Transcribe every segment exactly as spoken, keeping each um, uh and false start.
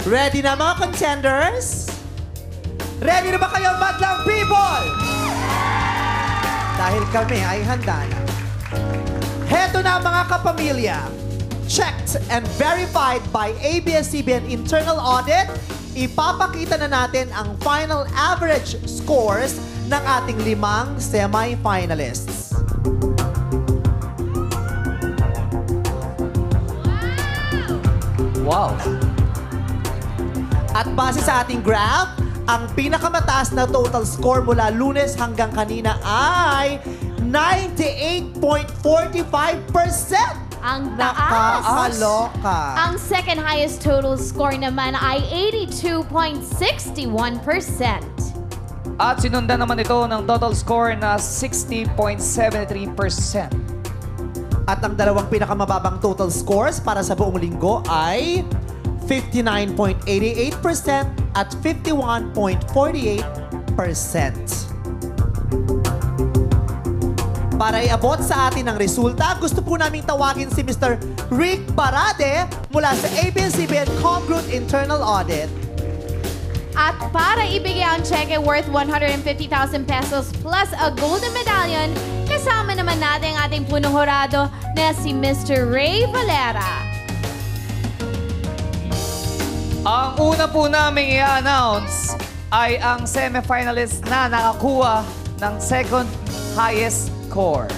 Ready na mga contenders? Ready na ba kayo, madlang people? Dahil kami ay handa na. Heto na mga kapamilya. Checked and verified by A B S C B N Internal Audit, ipapakita na natin ang final average scores ng ating limang semi-finalists. Wow! At base sa ating graph, ang pinakamataas na total score mula Lunes hanggang kanina ay ninety-eight point four five percent. Ang taas. Nakakaloka. Ang second highest total score naman ay eighty-two point six one percent. At sinundan naman ito ng total score na sixty point seven three percent. At ang dalawang pinakamababang total scores para sa buong linggo ay fifty-nine point eight eight percent at fifty-one point four eight percent. Para iabot sa atin ang resulta, gusto po naming tawagin si Mister Rick Barade mula sa A B S C B N Congruent Internal Audit. At para ibigay ang cheque worth one hundred fifty thousand pesos plus a golden medallion, kasama naman natin ang ating punong hurado na si Mister Ray Valera. Ang una po namin i-announce ay ang semifinalist na nakakuha ng second highest score.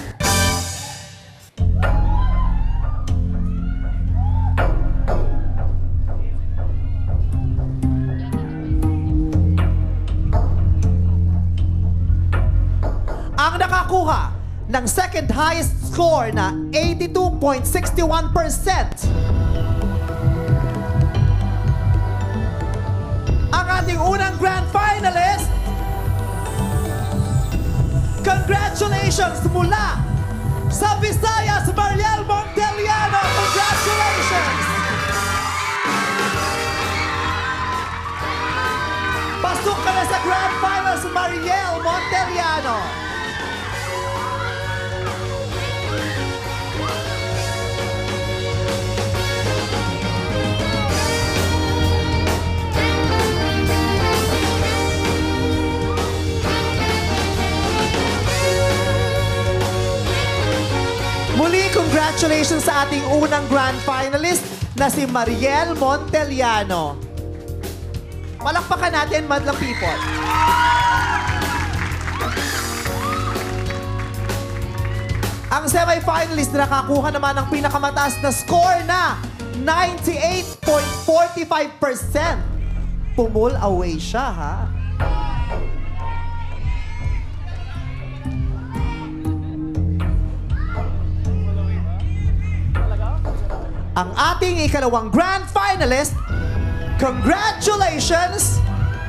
Ang nakakuha ng second highest score na eighty-two point six one percent. Ang ating unang grand finalist. Congratulations mula sa Visayas, Mariel Monteliano. Congratulations! Pasok ka na sa grand finals, Mariel Monteliano. Muli, congratulations sa ating unang grand finalist na si Mariel Monteliano. Palakpakan natin, madlang people. Ang semi-finalist na nakakuha naman ng pinakamataas na score na ninety-eight point four five percent. Pumul away siya, ha? Ang ating ikalawang grand finalist, congratulations!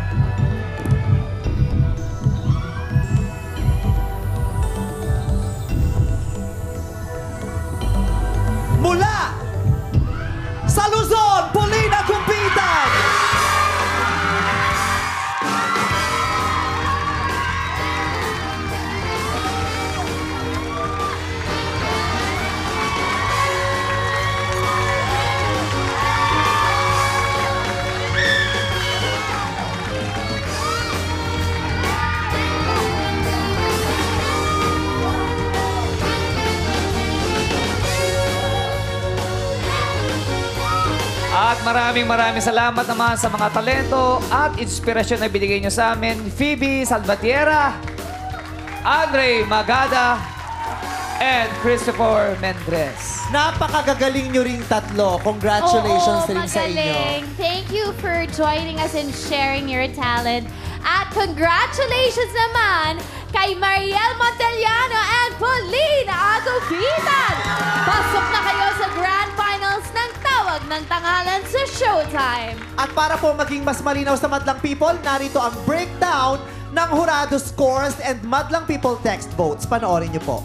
Mula sa Luzon, Polina Kumpitan! At maraming maraming salamat naman sa mga talento at inspirasyon na binigay nyo sa amin. Phoebe Salvatierra, Andre Magada, and Christopher Mendres. Napakagagaling nyo ring tatlo. Congratulations Oo, rin sa inyo. magaling. Thank you for joining us and sharing your talent. At congratulations naman kay Mariel Monteliano and Paulina Agupitan. Pasok na kayo sa Grand Finals ng Tawag ng Tanghalan sa Showtime. At para po maging mas malinaw sa Madlang People, narito ang breakdown ng Hurado scores and Madlang People text votes. Panoorin niyo po.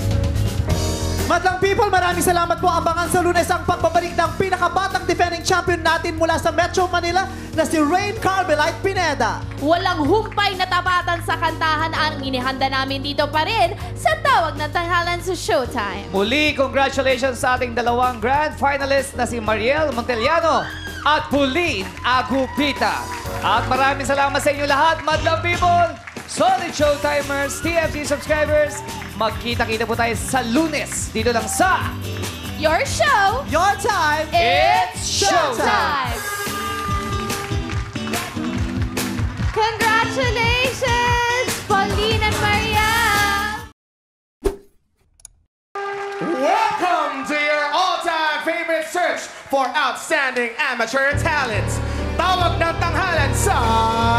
Madlang People, maraming salamat po. Abangan sa Lunes ang pagbabalik ng pinakabatang defending champion debut natin mula sa Metro Manila na si Rain Carmelite Pineda. Walang humpay na tapatan sa kantahan ang inihanda namin dito pa rin sa Tawag ng Tanghalan sa Showtime. Muli, congratulations sa ating dalawang grand finalists na si Mariel Montellano at Pauline Agupita. At maraming salamat sa inyo lahat, madlang people, solid Showtimers, T F C subscribers. Magkita-kita po tayo sa Lunes dito lang sa Your show, Your time, it's showtime! showtime! Congratulations, Pauline and Mariel! Welcome to your all-time favorite search for outstanding amateur talents. Tawag ng Tanghalan sa